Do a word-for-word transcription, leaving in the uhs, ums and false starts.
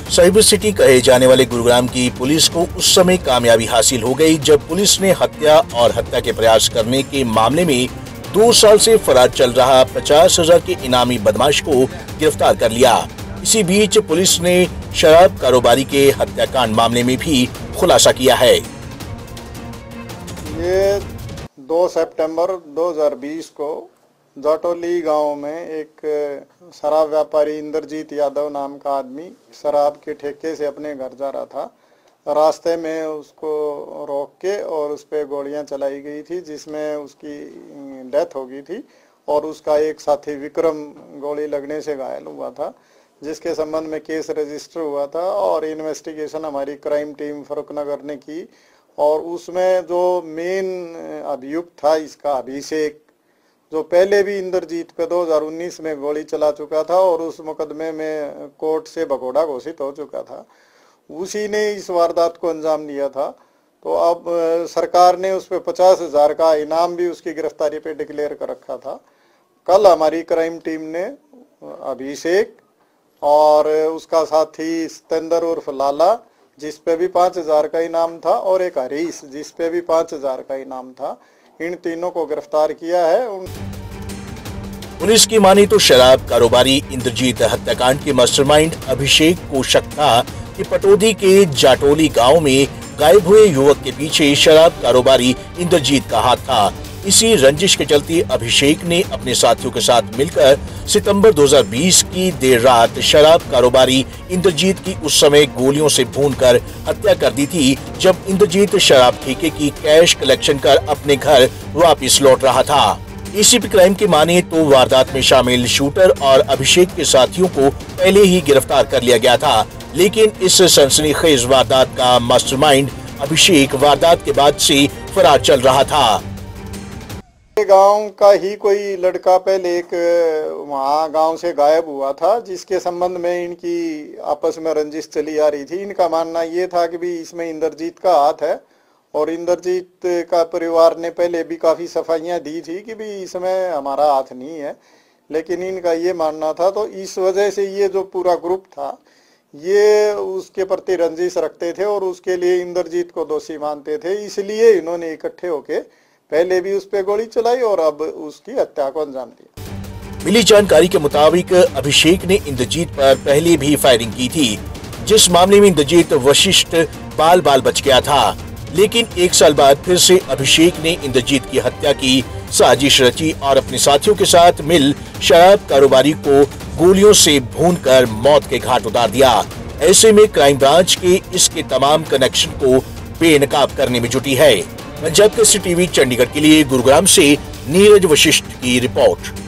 Cyber city कहे जाने वाले गुरुग्राम की पुलिस को उस समय कामयाबी हासिल हो गई जब पुलिस ने हत्या और हत्या के प्रयास करने के मामले में दो साल से फरार चल रहा पचास हजार के इनामी बदमाश को गिरफ्तार कर लिया। इसी बीच पुलिस ने शराब कारोबारी के हत्याकांड मामले में भी खुलासा किया है। ये दो सितंबर दो हज़ार बीस को जाटोली गांव में एक शराब व्यापारी इंद्रजीत यादव नाम का आदमी शराब के ठेके से अपने घर जा रहा था। रास्ते में उसको रोक के और उस पर गोलियां चलाई गई थी, जिसमें उसकी डेथ हो गई थी और उसका एक साथी विक्रम गोली लगने से घायल हुआ था, जिसके संबंध में केस रजिस्टर हुआ था और इन्वेस्टिगेशन हमारी क्राइम टीम फरुखनगर ने की। और उसमें जो मेन अभियुक्त था इसका अभिषेक, जो पहले भी इंद्रजीत पे दो हज़ार उन्नीस में गोली चला चुका था और उस मुकदमे में कोर्ट से भगोड़ा घोषित हो चुका था, उसी ने इस वारदात को अंजाम दिया था। तो अब सरकार ने उस पर पचास हजार का इनाम भी उसकी गिरफ्तारी पे डिक्लेयर कर रखा था। कल हमारी क्राइम टीम ने अभिषेक और उसका साथी सतेंद्र उर्फ लाला, जिस पे भी पाँच हजार का इनाम था, और एक हरीश जिस पे भी पाँच हजार का इनाम था, इन तीनों को गिरफ्तार किया है। पुलिस की माने तो शराब कारोबारी इंद्रजीत हत्याकांड के मास्टरमाइंड अभिषेक को शक था कि पटौदी के जाटोली गांव में गायब हुए युवक के पीछे शराब कारोबारी इंद्रजीत का हाथ था। इसी रंजिश के चलते अभिषेक ने अपने साथियों के साथ मिलकर सितंबर दो हज़ार बीस की देर रात शराब कारोबारी इंद्रजीत की उस समय गोलियों से भूनकर हत्या कर दी थी, जब इंद्रजीत शराब ठेके की कैश कलेक्शन कर अपने घर वापस लौट रहा था। एसीपी क्राइम की माने तो वारदात में शामिल शूटर और अभिषेक के साथियों को पहले ही गिरफ्तार कर लिया गया था, लेकिन इस सनसनीखेज वारदात का मास्टरमाइंड अभिषेक वारदात के बाद से फरार चल रहा था। गांव का ही कोई लड़का पहले एक वहाँ गांव से गायब हुआ था, जिसके संबंध में इनकी आपस में रंजिश चली आ रही थी। इनका मानना ये था कि भी इसमें इंद्रजीत का हाथ है और इंद्रजीत का परिवार ने पहले भी काफी सफाइयां दी थी कि भी इसमें हमारा हाथ नहीं है, लेकिन इनका ये मानना था। तो इस वजह से ये जो पूरा ग्रुप था ये उसके प्रति रंजिश रखते थे और उसके लिए इंद्रजीत को दोषी मानते थे, इसलिए इन्होंने इकट्ठे होके पहले भी उस पे गोली चलाई और अब उसकी हत्या को अंजाम दिया। मिली जानकारी के मुताबिक अभिषेक ने इंद्रजीत पर पहले भी फायरिंग की थी, जिस मामले में इंद्रजीत वशिष्ठ बाल बाल बच गया था, लेकिन एक साल बाद फिर से अभिषेक ने इंद्रजीत की हत्या की साजिश रची और अपने साथियों के साथ मिल शराब कारोबारी को गोलियों से भूनकर मौत के घाट उतार दिया। ऐसे में क्राइम ब्रांच के इसके तमाम कनेक्शन को बेनकाब करने में जुटी है। पंजाब केसरी टीवी चंडीगढ़ के लिए गुरुग्राम से नीरज वशिष्ठ की रिपोर्ट।